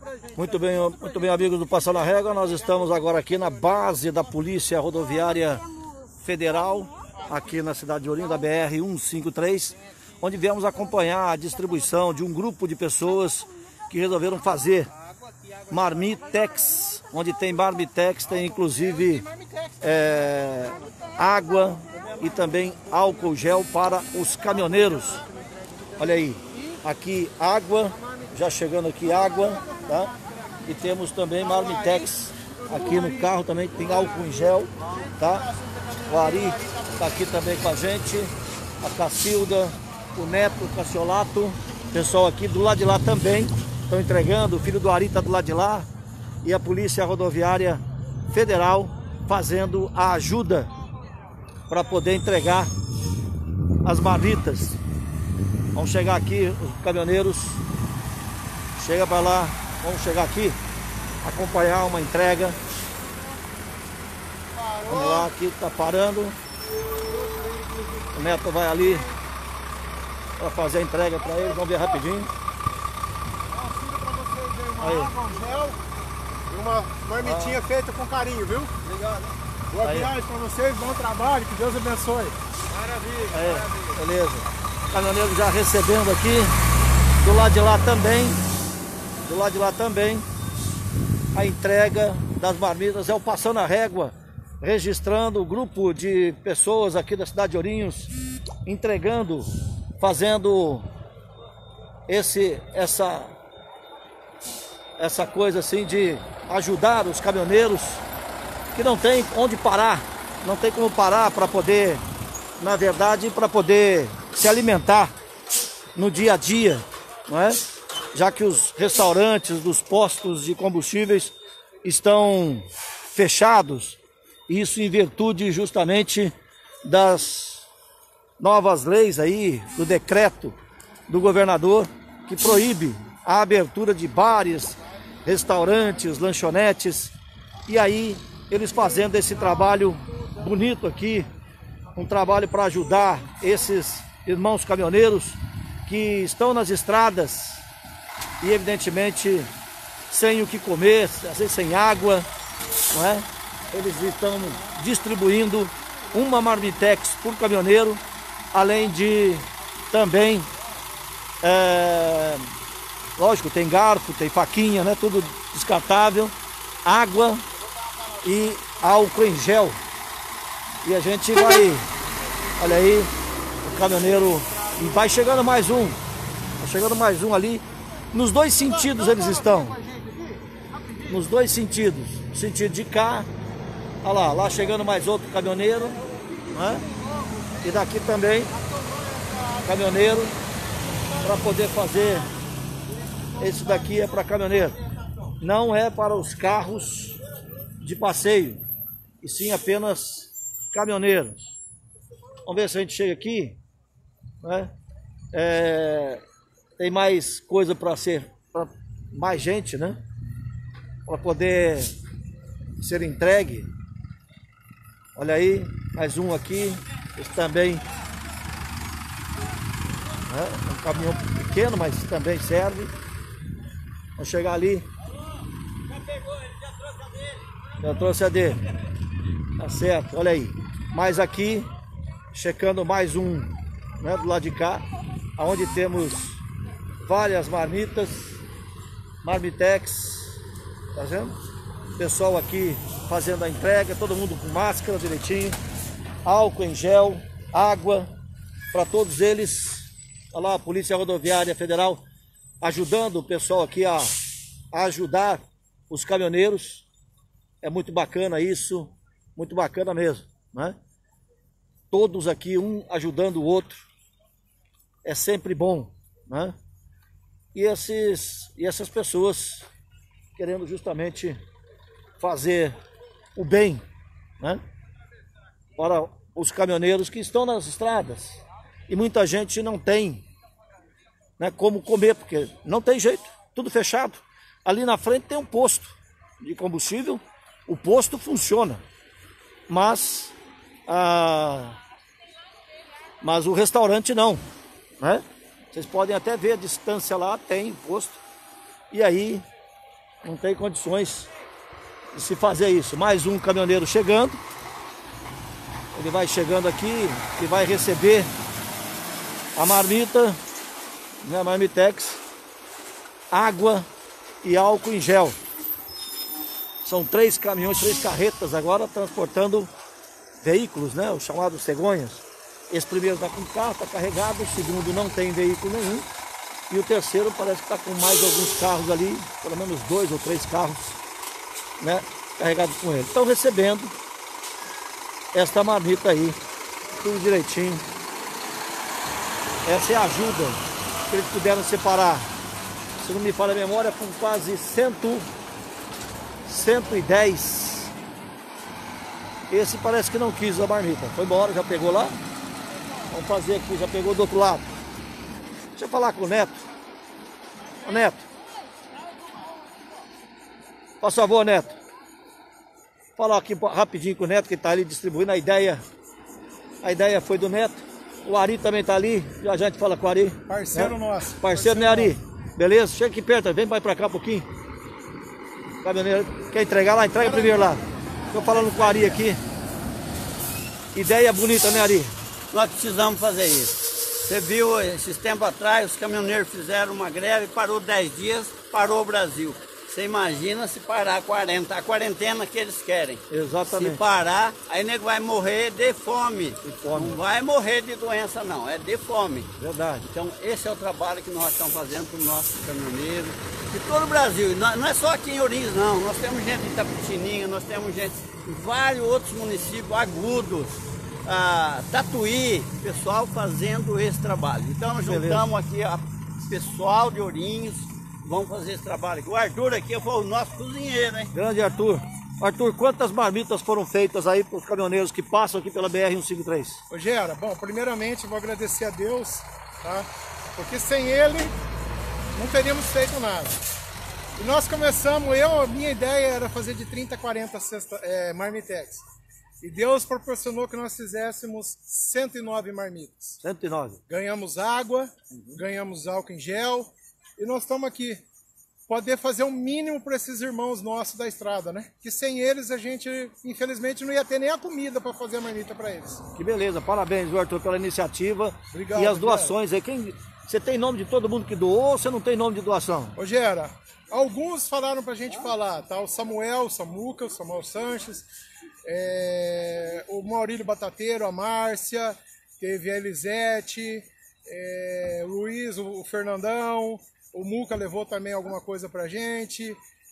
Muito bem, amigos do Passando a Régua. Nós estamos agora aqui na base da Polícia Rodoviária Federal, aqui na cidade de Ourinho, da BR-153, onde viemos acompanhar a distribuição de um grupo de pessoas que resolveram fazer marmitex. Onde tem marmitex, tem inclusive água e também álcool gel para os caminhoneiros. Olha aí, aqui água, já chegando aqui água, tá? E temos também marmitex aqui no carro, também tem álcool em gel, tá? O Ari está aqui também com a gente, a Cacilda, o Neto, o Cassiolato, o pessoal aqui do lado de lá também estão entregando, o filho do Ari está do lado de lá, e a Polícia Rodoviária Federal fazendo a ajuda para poder entregar as marmitas. Vamos chegar aqui, os caminhoneiros, chega para lá, vamos chegar aqui, acompanhar uma entrega. Vamos lá, aqui tá parando. O Neto vai ali para fazer a entrega para eles, vamos ver rapidinho. Aí. Uma marmitinha feita com carinho, viu? Obrigado. Boa viagem para vocês, bom trabalho, que Deus abençoe. Maravilha, maravilha. Beleza. O caminhoneiro já recebendo aqui. Do lado de lá também, a entrega das marmitas. É o Passando a Régua, registrando o grupo de pessoas aqui da cidade de Ourinhos, entregando, fazendo essa coisa assim de ajudar os caminhoneiros que não tem onde parar, não tem como parar para poder, na verdade, para poder se alimentar no dia a dia, não é? Já que os restaurantes dos postos de combustíveis estão fechados, isso em virtude justamente das novas leis aí, do decreto do governador que proíbe a abertura de bares, restaurantes, lanchonetes. E aí eles fazendo esse trabalho bonito aqui, um trabalho para ajudar esses irmãos caminhoneiros que estão nas estradas e evidentemente sem o que comer, às vezes sem água, não é? Eles estão distribuindo uma marmitex por caminhoneiro, além de também, lógico, tem garfo, tem faquinha, né? Tudo descartável, água e álcool em gel. E a gente vai, olha aí, o caminhoneiro, e vai chegando mais um, ali. Nos dois sentidos eles estão, nos dois sentidos, no sentido de cá, olha lá chegando mais outro caminhoneiro, né? E daqui também, caminhoneiro, para poder fazer. Esse daqui é para caminhoneiro, não é para os carros de passeio, e sim apenas caminhoneiros. Vamos ver se a gente chega aqui, né? Tem mais coisa para ser, para mais gente, né? Para poder ser entregue. Olha aí, mais um aqui, esse também, né? Um caminhão pequeno, mas também serve. Vamos chegar ali. Já pegou, ele já trouxe a dele. Já trouxe a dele. Tá certo, olha aí. Mais aqui, checando mais um, né, do lado de cá, onde temos várias marmitas, marmitex, tá vendo? Pessoal aqui fazendo a entrega, todo mundo com máscara direitinho, álcool em gel, água, para todos eles. Olha lá, a Polícia Rodoviária Federal ajudando o pessoal aqui a ajudar os caminhoneiros. É muito bacana isso, muito bacana mesmo, né? Todos aqui, um ajudando o outro, é sempre bom, né? E essas pessoas querendo justamente fazer o bem, né? Para os caminhoneiros que estão nas estradas. E muita gente não tem, né, como comer, porque não tem jeito, tudo fechado. Ali na frente tem um posto de combustível, o posto funciona, mas o restaurante não, né? Vocês podem até ver a distância lá, tem posto. E aí Não tem condições de se fazer isso. Mais um caminhoneiro chegando. Ele vai chegando aqui e vai receber a marmita, né, Marmitex, água e álcool em gel. São 3 caminhões, 3 carretas agora transportando veículos, né, os chamados cegonhas. Esse primeiro está com carro, está carregado, o segundo não tem veículo nenhum. E o terceiro parece que está com mais alguns carros ali, pelo menos 2 ou 3 carros, né, carregados com ele. Estão recebendo esta marmita aí, tudo direitinho. Essa é a ajuda que eles puderam separar, se não me falha a memória, com quase 110. Esse parece que não quis a marmita, foi embora, já pegou lá. Vamos fazer aqui, já pegou do outro lado. Deixa eu falar com o Neto. Ô Neto, por favor, Neto, falar aqui rapidinho com o Neto, que está ali distribuindo a ideia. A ideia foi do Neto. O Ari também está ali. Já a gente fala com o Ari. Parceiro, né? Nosso. Parceiro, né, Ari? Beleza? Chega aqui perto, vem para cá um pouquinho. Caminhoneiro, quer entregar lá? Entrega primeiro lá. Estou falando com o Ari aqui. Ideia bonita, né, Ari? Nós precisamos fazer isso. Você viu, esses tempos atrás, os caminhoneiros fizeram uma greve, parou 10 dias, parou o Brasil. Você imagina se parar a quarentena que eles querem. Exatamente. Se parar, aí o nego vai morrer de fome. Não vai morrer de doença não, é de fome. Verdade. Então esse é o trabalho que nós estamos fazendo para os nossos caminhoneiros. De todo o Brasil, não é só aqui em Ourinhos não, nós temos gente em Itapetininga, nós temos gente em vários outros municípios, Agudos, Tatuí, pessoal fazendo esse trabalho. Então nós juntamos aqui o pessoal de Ourinhos, vamos fazer esse trabalho aqui. O Arthur aqui foi o nosso cozinheiro, hein? Grande Arthur. Arthur, quantas marmitas foram feitas aí para os caminhoneiros que passam aqui pela BR-153? Ô Gera, bom, primeiramente eu vou agradecer a Deus, tá? Porque sem Ele não teríamos feito nada. E nós começamos, a minha ideia era fazer de 30 a 40 marmitex. E Deus proporcionou que nós fizéssemos 109 marmitas. 109. Ganhamos água, ganhamos álcool em gel. E nós estamos aqui, poder fazer o mínimo para esses irmãos nossos da estrada, né? Que sem eles a gente, infelizmente, não ia ter nem a comida para fazer a marmita para eles. Que beleza, parabéns, Arthur, pela iniciativa. Obrigado, e as doações aí. Você tem nome de todo mundo que doou ou você não tem nome de doação? Ô Gera, alguns falaram para a gente falar, tá? O Samuel, o Samuca, o Samuel Sanches, o Maurílio Batateiro, a Márcia, teve a Elisete, o Luiz, o Fernandão. O Muca levou também alguma coisa pra gente.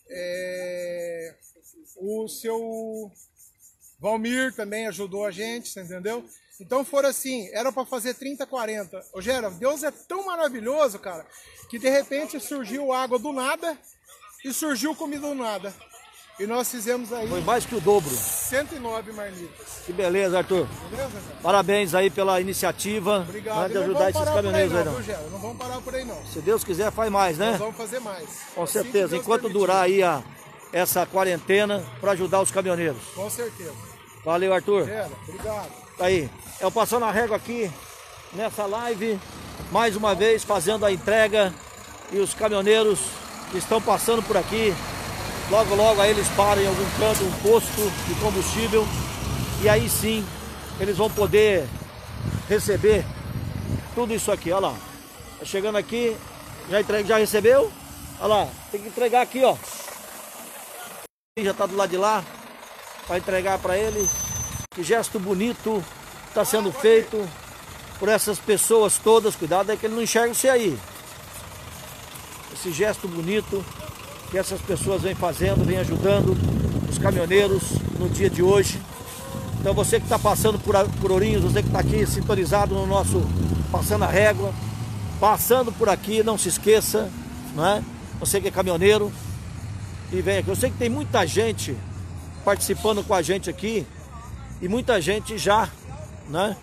O seu Valmir também ajudou a gente, você entendeu? Então foram assim, era para fazer 30, 40. Ô Gera, Deus é tão maravilhoso, cara, que de repente surgiu água do nada e surgiu comida do nada. E nós fizemos aí... Foi mais que o dobro. 109 marmitas. Que beleza, Arthur. Beleza, cara? Parabéns aí pela iniciativa. Obrigado. De ajudar esses caminhoneiros aí, não. Não vamos parar por aí, não. Se Deus quiser, faz mais, né? Nós vamos fazer mais. Com certeza. Enquanto durar aí essa quarentena, para ajudar os caminhoneiros. Com certeza. Valeu, Arthur. Gera, obrigado. Tá aí. Eu passando a régua aqui, nessa live, mais uma vez, fazendo a entrega. E os caminhoneiros que estão passando por aqui, logo, logo aí eles param em algum canto, um posto de combustível. E aí sim, eles vão poder receber tudo isso aqui, olha lá. Tá chegando aqui, já recebeu? Olha lá, tem que entregar aqui, ó. Já tá do lado de lá, para entregar para ele. Que gesto bonito está sendo feito por essas pessoas todas. Cuidado é que ele não enxerga você aí. Esse gesto bonito que essas pessoas vêm fazendo, vêm ajudando os caminhoneiros no dia de hoje. Então você que está passando por Ourinhos, você que está aqui sintonizado no nosso Passando a Régua, passando por aqui, não se esqueça, não é? Você que é caminhoneiro e vem aqui. Eu sei que tem muita gente participando com a gente aqui e muita gente já, né?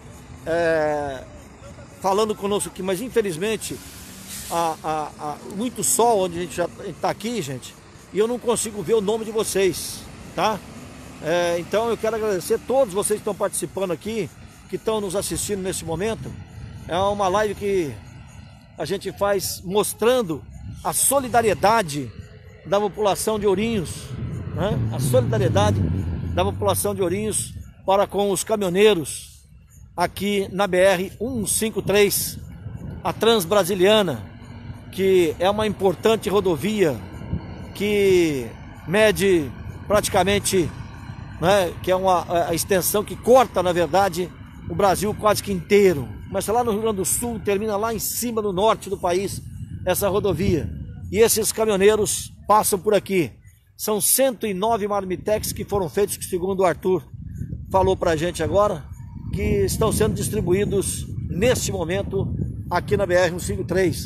Falando conosco aqui, mas infelizmente muito sol onde a gente já está aqui, gente, e eu não consigo ver o nome de vocês, tá? Então eu quero agradecer a todos vocês que estão participando aqui, que estão nos assistindo nesse momento. É uma live que a gente faz mostrando a solidariedade da população de Ourinhos, né? A solidariedade da população de Ourinhos para com os caminhoneiros aqui na BR-153, a Transbrasiliana, que é uma importante rodovia que mede praticamente, né, que é a extensão que corta, na verdade, o Brasil quase que inteiro. Começa lá no Rio Grande do Sul, termina lá em cima no norte do país, essa rodovia. E esses caminhoneiros passam por aqui. São 109 marmitex que foram feitos, que segundo o Arthur falou pra gente agora, que estão sendo distribuídos neste momento aqui na BR-153.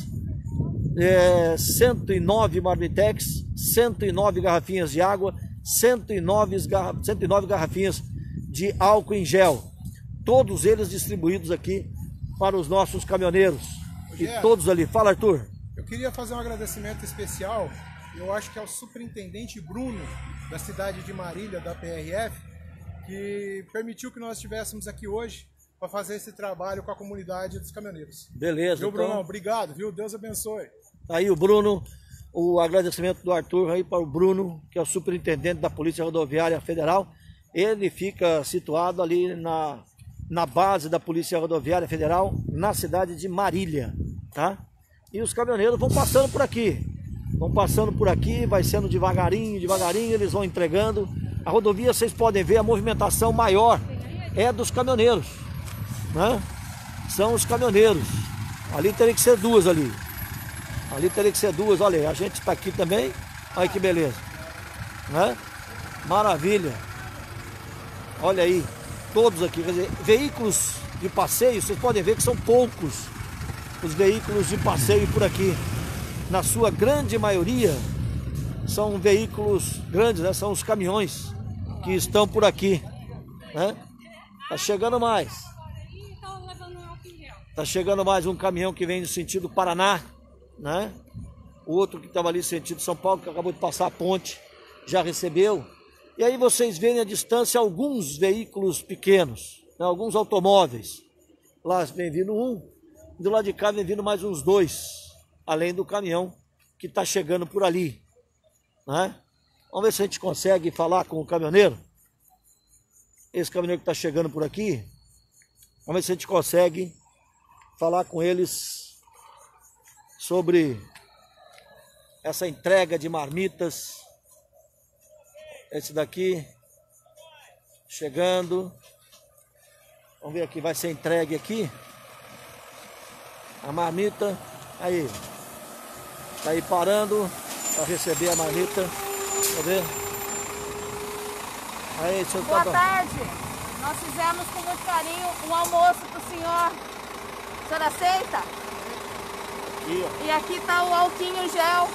109 marmitex, 109 garrafinhas de água, 109 garrafinhas de álcool em gel. Todos eles distribuídos aqui para os nossos caminhoneiros. E todos ali. Fala, Arthur. Eu queria fazer um agradecimento especial, eu acho que é o superintendente Bruno, da cidade de Marília, da PRF, que permitiu que nós estivéssemos aqui hoje para fazer esse trabalho com a comunidade dos caminhoneiros. Beleza. Viu, Bruno? Obrigado, viu? Deus abençoe. Aí o Bruno, o agradecimento do Arthur aí para o Bruno, que é o superintendente da Polícia Rodoviária Federal. Ele fica situado ali na base da Polícia Rodoviária Federal, na cidade de Marília, tá? E os caminhoneiros vão passando por aqui. Vão passando por aqui, vai sendo devagarinho, devagarinho, eles vão entregando. A rodovia, vocês podem ver, a movimentação maior é dos caminhoneiros, né? São os caminhoneiros. Ali teria que ser duas ali. Ali teria que ser duas, olha aí, a gente está aqui também. Olha que beleza, né? Maravilha. Olha aí, todos aqui, quer dizer, veículos de passeio, vocês podem ver que são poucos os veículos de passeio por aqui. Na sua grande maioria, são veículos grandes, né? São os caminhões que estão por aqui, né? Tá chegando mais. Tá chegando mais um caminhão que vem no sentido Paraná, né? O outro que estava ali no sentido São Paulo, que acabou de passar a ponte, já recebeu. E aí vocês veem à distância alguns veículos pequenos, né? Alguns automóveis. Lá vem vindo um, do lado de cá vem vindo mais uns dois, além do caminhão que está chegando por ali, né? Vamos ver se a gente consegue falar com o caminhoneiro. Esse caminhoneiro que está chegando por aqui, vamos ver se a gente consegue falar com eles sobre essa entrega de marmitas. Esse daqui chegando. Vamos ver aqui, vai ser entregue aqui a marmita. Aí, tá aí parando para receber a marmita. Deixa eu ver. Aí, senhor. Boa tarde. Nós fizemos com muito carinho um almoço para o senhor. O senhor aceita? Aqui, ó. E aqui tá o alquinho gel.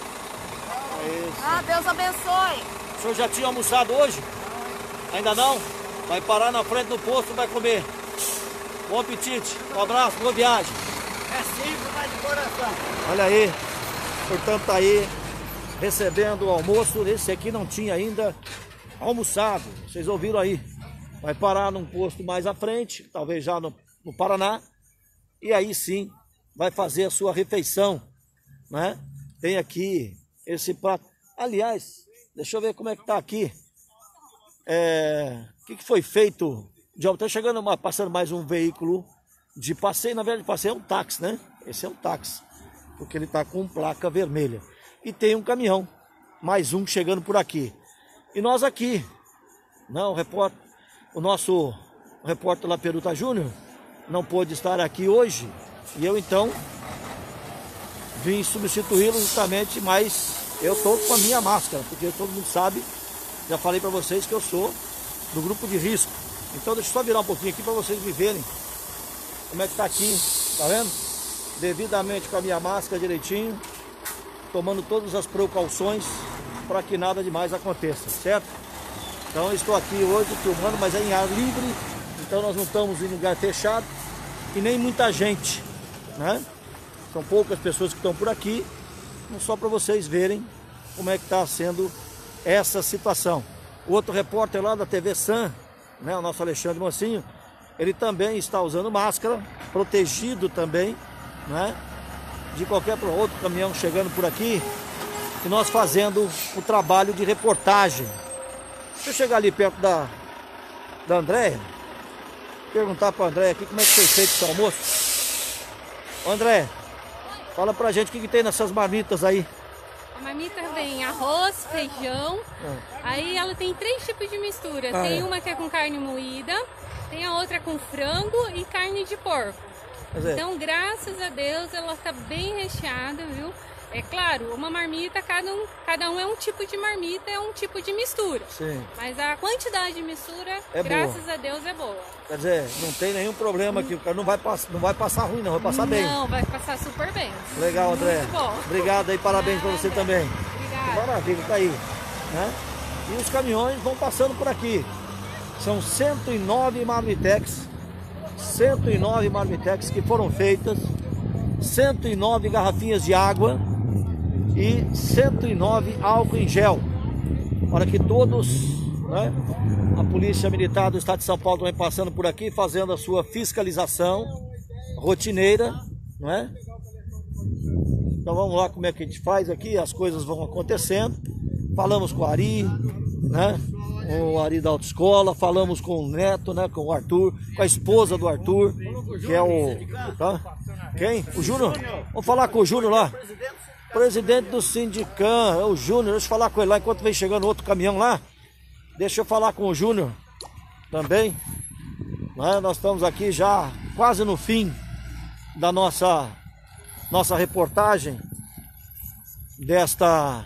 Ah, Deus abençoe. O senhor já tinha almoçado hoje? Ainda não? Vai parar na frente do posto e vai comer. Bom apetite. Um abraço, boa viagem. É simples, mas de coração. Olha aí. Portanto, tá aí recebendo o almoço. Esse aqui não tinha ainda almoçado. Vocês ouviram aí. Vai parar num posto mais à frente, talvez já no Paraná. E aí sim vai fazer a sua refeição, né? Tem aqui esse prato. Aliás, deixa eu ver como é que tá aqui. O que foi feito? Tá chegando, passando mais um veículo de passeio. Na verdade, passeio é um táxi, né? Esse é um táxi, porque ele tá com placa vermelha. E tem um caminhão, mais um chegando por aqui. E nós aqui, não, o nosso repórter Laperuta Júnior não pôde estar aqui hoje. E eu então vim substituí-lo justamente, mas eu estou com a minha máscara, porque todo mundo sabe, já falei para vocês que eu sou do grupo de risco. Então deixa eu só virar um pouquinho aqui para vocês me verem como é que tá aqui, tá vendo? Devidamente com a minha máscara direitinho, tomando todas as precauções para que nada demais aconteça, certo? Então eu estou aqui hoje filmando, mas é em ar livre, então nós não estamos em lugar fechado e nem muita gente, né? São poucas pessoas que estão por aqui, só para vocês verem como é que está sendo essa situação. O outro repórter lá da TV Sam, né, o nosso Alexandre Mocinho, ele também está usando máscara, protegido também, né? De qualquer outro caminhão chegando por aqui, e nós fazendo o trabalho de reportagem. Deixa eu chegar ali perto da Andréia, perguntar para a Andréia aqui como é que foi feito o seu almoço. André, fala pra gente o que tem nessas marmitas aí. A marmita vem arroz, feijão, aí ela tem 3 tipos de mistura. Tem uma que é com carne moída, tem a outra com frango e carne de porco. Então, graças a Deus, ela tá bem recheada, viu? É claro, uma marmita, cada um é um tipo de marmita, é um tipo de mistura. Sim. Mas a quantidade de mistura, graças a Deus, é boa. Quer dizer, não tem nenhum problema aqui, o cara não vai passar ruim não, vai passar bem. Não, vai passar super bem. Legal, André. Muito bom. Obrigado aí, parabéns para você também. Obrigada. Maravilha, tá aí. Né? E os caminhões vão passando por aqui. São 109 marmitex. 109 marmitex que foram feitas. 109 garrafinhas de água. E 109 álcool em gel. Para que todos, né, a Polícia Militar do Estado de São Paulo vem passando por aqui, fazendo a sua fiscalização rotineira, não é? Então vamos lá como é que a gente faz aqui, as coisas vão acontecendo. Falamos com o Ari, né? O Ari da autoescola, falamos com o Neto, né? Com o Arthur, com a esposa do Arthur, que é o... Tá? Quem? O Júnior? Vamos falar com o Júnior lá. Presidente do Sindicam, é o Júnior. Deixa eu falar com ele lá enquanto vem chegando outro caminhão lá. Deixa eu falar com o Júnior também. Né? Nós estamos aqui já quase no fim da nossa reportagem desta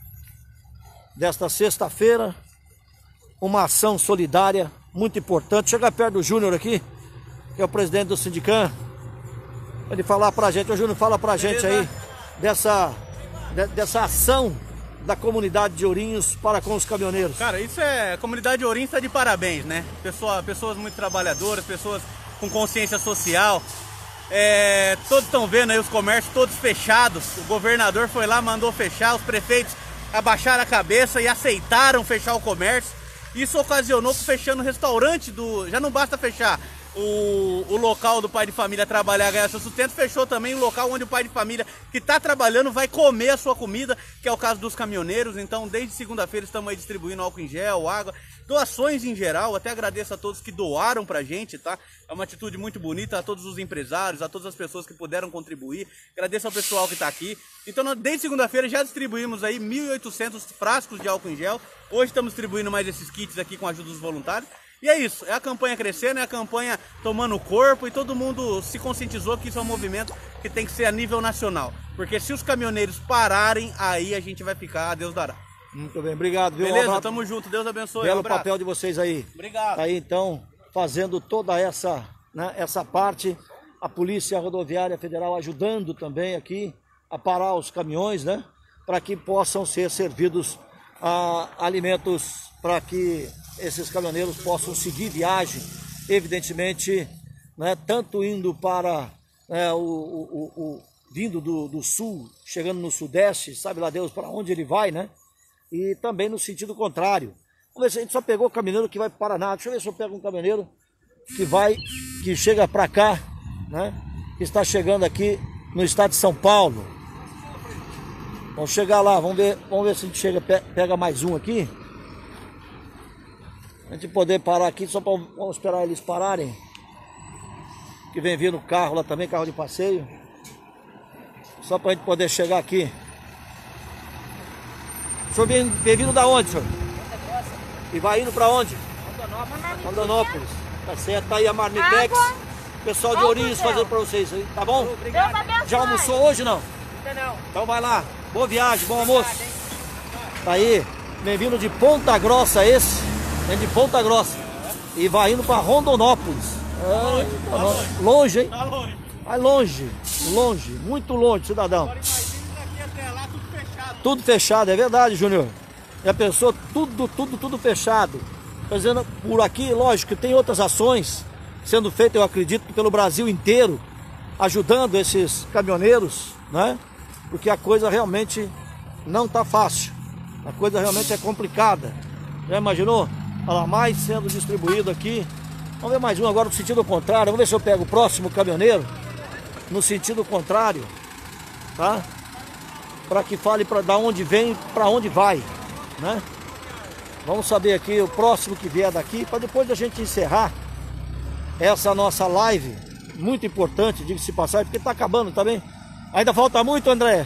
sexta-feira. Uma ação solidária muito importante. Chega perto do Júnior aqui, que é o presidente do Sindicam. Ele falar pra gente. Ô Júnior, fala pra gente aí dessa ação da comunidade de Ourinhos para com os caminhoneiros. Cara, isso a comunidade de Ourinhos está de parabéns, né? Pessoas muito trabalhadoras, pessoas com consciência social. Todos estão vendo aí os comércios todos fechados. O governador foi lá, mandou fechar, os prefeitos abaixaram a cabeça e aceitaram fechar o comércio. Isso ocasionou que fechando o restaurante já não basta fechar o local do pai de família trabalhar, ganhar seu sustento, fechou também o local onde o pai de família que está trabalhando vai comer a sua comida, que é o caso dos caminhoneiros. Então, desde segunda-feira estamos aí distribuindo álcool em gel, água, doações em geral. Até agradeço a todos que doaram pra gente, tá? É uma atitude muito bonita, a todos os empresários, a todas as pessoas que puderam contribuir. Agradeço ao pessoal que está aqui. Então, desde segunda-feira já distribuímos aí 1.800 frascos de álcool em gel. Hoje estamos distribuindo mais esses kits aqui com a ajuda dos voluntários. E é isso, é a campanha crescendo, é a campanha tomando corpo e todo mundo se conscientizou que isso é um movimento que tem que ser a nível nacional. Porque se os caminhoneiros pararem, aí a gente vai ficar, Deus dará. Muito bem, obrigado. Viu? Beleza, tamo junto, Deus abençoe. Belo papel de vocês aí. Obrigado. Tá aí então, fazendo toda essa parte, a Polícia Rodoviária Federal ajudando também aqui a parar os caminhões, né? Para que possam ser servidos alimentos para que esses caminhoneiros possam seguir viagem, evidentemente, né, tanto indo para vindo do sul, chegando no sudeste, sabe lá Deus para onde ele vai, né? E também no sentido contrário. Vamos ver se a gente só pegou o caminhoneiro que vai para o Paraná. Deixa eu ver se eu pego um caminhoneiro que chega para cá, né? Que está chegando aqui no estado de São Paulo. Vamos chegar lá, vamos ver se a gente pega mais um aqui. A gente poder parar aqui, só para vamos esperar eles pararem. Que vem vindo carro lá também, carro de passeio. Só para a gente poder chegar aqui. O senhor vem vindo da onde, senhor? E vai indo para onde? Rondonópolis. Tá certo, tá aí a Marmitex. Pessoal de Ourinhos fazendo para vocês aí, tá bom? Obrigado. Já almoçou hoje não? Ainda não. Então vai lá. Boa viagem, bom almoço. Tá aí, vem vindo de Ponta Grossa esse. Vem de Ponta Grossa e vai indo para Rondonópolis. Longe, hein? Vai longe, muito longe, cidadão. Tudo fechado, é verdade, Júnior. Já pensou? Tudo fechado. Fazendo por aqui, lógico que tem outras ações sendo feitas, eu acredito, pelo Brasil inteiro, ajudando esses caminhoneiros, né? Porque a coisa realmente não tá fácil. A coisa realmente é complicada. Já imaginou? Olha lá, mais sendo distribuído aqui. Vamos ver mais um agora no sentido contrário. Vamos ver se eu pego o próximo caminhoneiro no sentido contrário, tá? para que fale da onde vem, para onde vai, né? Vamos saber aqui o próximo que vier daqui, para depois da gente encerrar essa nossa live, muito importante, diga-se passagem, porque está acabando também. Ainda falta muito, André?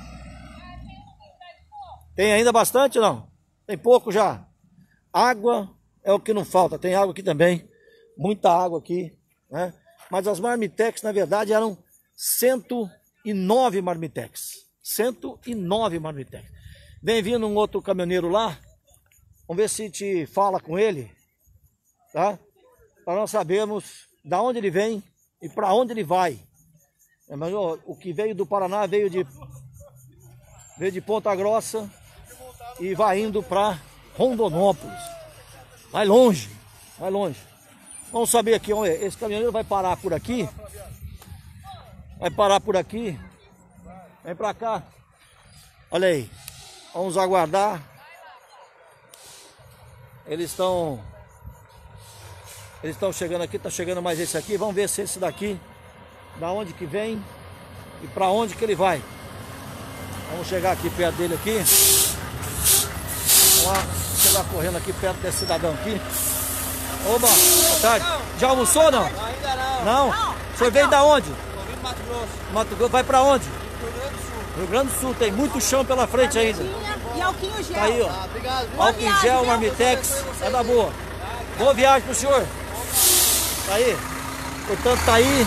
Tem ainda bastante, não? Tem pouco já. Água é o que não falta, tem água aqui também, muita água aqui, né? Mas as marmitex, na verdade, eram 109 marmitex. 109 marmitex. Vem vindo um outro caminhoneiro lá. Vamos ver se te fala com ele, tá? Para nós sabermos da onde ele vem e para onde ele vai. Mas o que veio do Paraná veio de Ponta Grossa e vai indo para Rondonópolis. Vai longe, vai longe. Vamos saber aqui, olha, esse caminhoneiro vai parar por aqui. Vai parar por aqui. Vem para cá. Olha aí. Vamos aguardar. Eles estão chegando aqui, tá chegando mais esse aqui. Vamos ver se esse daqui, da onde que vem e para onde que ele vai. Vamos chegar aqui perto dele aqui. Vamos lá, chegar correndo aqui perto desse cidadão aqui. Oba, boa tarde. Já almoçou ou não? Ainda não. Não? O senhor veio da onde? Eu vim do Mato Grosso. Mato Grosso, vai para onde? Rio Grande do Sul. Rio Grande do Sul, tem muito chão pela frente ainda. E alquinho gel. Tá aí, ó. Obrigado. Álcool em gel, marmitex, é da boa. Boa viagem pro senhor. Tá aí. Portanto, tá aí.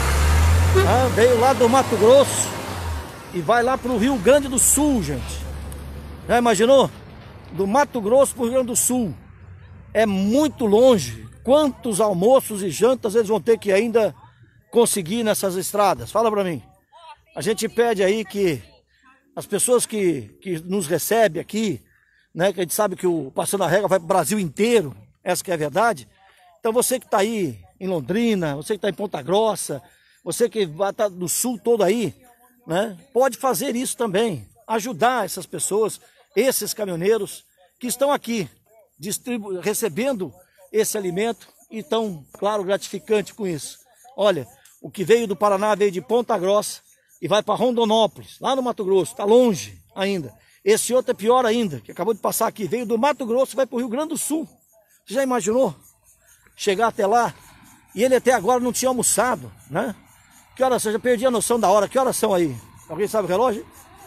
Veio lá do Mato Grosso e vai lá pro Rio Grande do Sul, gente. Já imaginou? Do Mato Grosso pro Rio Grande do Sul. É muito longe. Quantos almoços e jantas eles vão ter que ainda conseguir nessas estradas? Fala pra mim. A gente pede aí que as pessoas que nos recebem aqui, né, que a gente sabe que o Passando a Régua vai pro Brasil inteiro, essa que é a verdade. Então você que está aí em Londrina, você que está em Ponta Grossa, você que vai estar do sul todo aí, né, pode fazer isso também, ajudar essas pessoas, esses caminhoneiros que estão aqui recebendo esse alimento e tão, claro, gratificante com isso. Olha, o que veio do Paraná veio de Ponta Grossa e vai para Rondonópolis, lá no Mato Grosso, está longe ainda. Esse outro é pior ainda, que acabou de passar aqui, veio do Mato Grosso e vai para o Rio Grande do Sul. Você já imaginou chegar até lá? E ele até agora não tinha almoçado, né? Que horas são? Eu já perdi a noção da hora. Que horas são aí? Alguém sabe o relógio?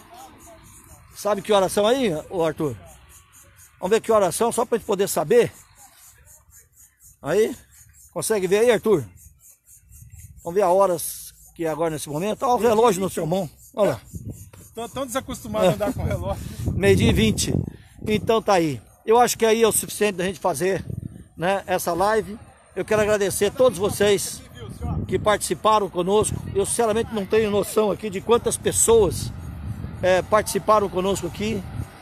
Sabe que horas são aí, ô Arthur? Vamos ver que horas são, só para a gente poder saber. Aí, consegue ver aí, Arthur? Vamos ver a horas que é agora nesse momento. Olha o relógio no seu mão. Olha lá. Tô tão desacostumado a andar com o relógio. 12h20. Então tá aí. Eu acho que aí é o suficiente da gente fazer, né, essa live. Eu quero agradecer a todos vocês que participaram conosco. Eu sinceramente não tenho noção aqui de quantas pessoas participaram conosco aqui,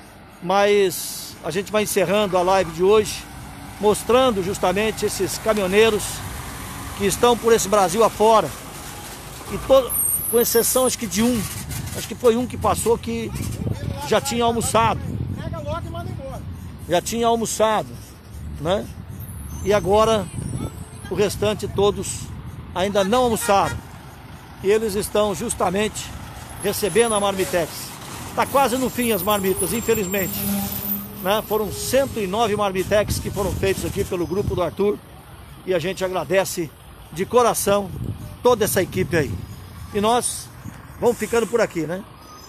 mas a gente vai encerrando a live de hoje, mostrando justamente esses caminhoneiros que estão por esse Brasil afora, e com exceção acho que de um, acho que foi um que passou que já tinha almoçado. Pega logo e manda embora. Já tinha almoçado, né? E agora o restante todos ainda não almoçaram. E eles estão justamente recebendo a marmitex. Está quase no fim as marmitas, infelizmente, né? Foram 109 marmitex que foram feitos aqui pelo grupo do Arthur. E a gente agradece de coração toda essa equipe aí. E nós vamos ficando por aqui, né?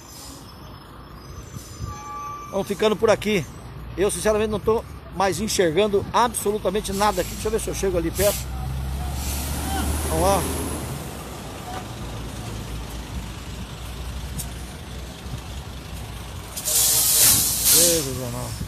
Vamos ficando por aqui. Eu sinceramente não estou mais enxergando absolutamente nada aqui. Deixa eu ver se eu chego ali perto. Vamos lá. Jesus amado.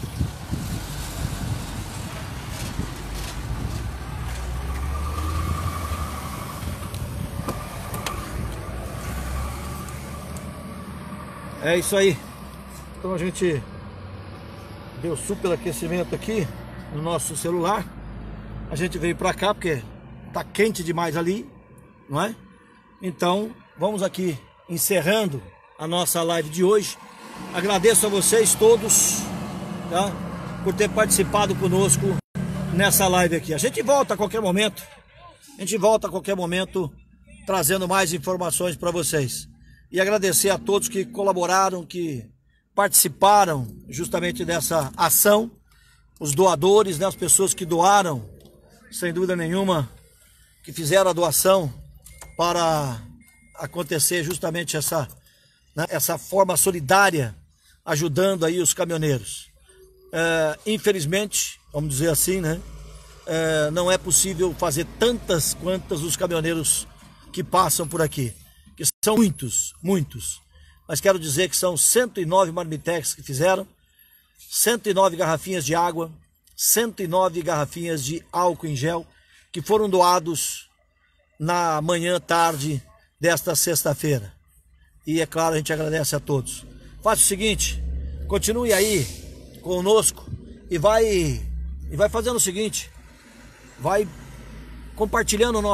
É isso aí. Então a gente deu superaquecimento aqui no nosso celular. A gente veio pra cá porque tá quente demais ali, não é? Então vamos aqui encerrando a nossa live de hoje. Agradeço a vocês todos, tá, por ter participado conosco nessa live aqui. A gente volta a qualquer momento. A gente volta a qualquer momento trazendo mais informações para vocês. e agradecer a todos que colaboraram, que participaram justamente dessa ação, os doadores, né, as pessoas que doaram, sem dúvida nenhuma, que fizeram a doação para acontecer justamente essa forma solidária, ajudando aí os caminhoneiros. Infelizmente, vamos dizer assim, né, não é possível fazer tantas quantas os caminhoneiros que passam por aqui, que são muitos, mas quero dizer que são 109 marmitex que fizeram, 109 garrafinhas de água, 109 garrafinhas de álcool em gel, que foram doados na manhã, tarde desta sexta-feira. E é claro, a gente agradece a todos. Faça o seguinte, continue aí conosco e vai fazendo o seguinte, vai compartilhando o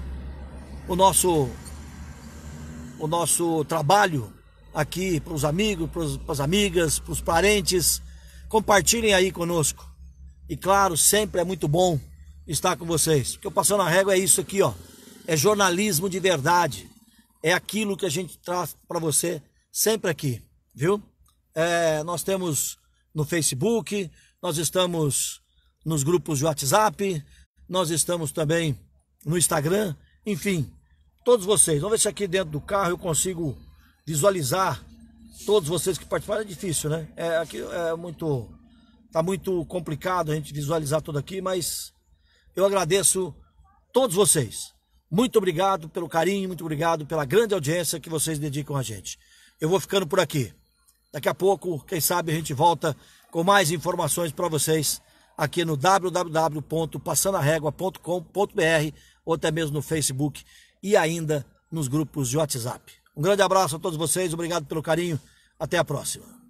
nosso trabalho aqui para os amigos, para as amigas, para os parentes. Compartilhem aí conosco. E claro, sempre é muito bom estar com vocês. Porque o Passando a Régua é isso aqui, ó. É jornalismo de verdade. É aquilo que a gente traz para você sempre aqui, viu? Nós temos no Facebook, nós estamos nos grupos de WhatsApp, nós estamos também no Instagram, enfim, todos vocês. Vamos ver se aqui dentro do carro eu consigo visualizar todos vocês que participaram. É difícil, né? Aqui tá muito complicado a gente visualizar tudo aqui, mas eu agradeço todos vocês. Muito obrigado pelo carinho, muito obrigado pela grande audiência que vocês dedicam a gente. Eu vou ficando por aqui. Daqui a pouco, quem sabe, a gente volta com mais informações para vocês aqui no www.passandoarregua.com.br ou até mesmo no Facebook e ainda nos grupos de WhatsApp. Um grande abraço a todos vocês, obrigado pelo carinho, até a próxima.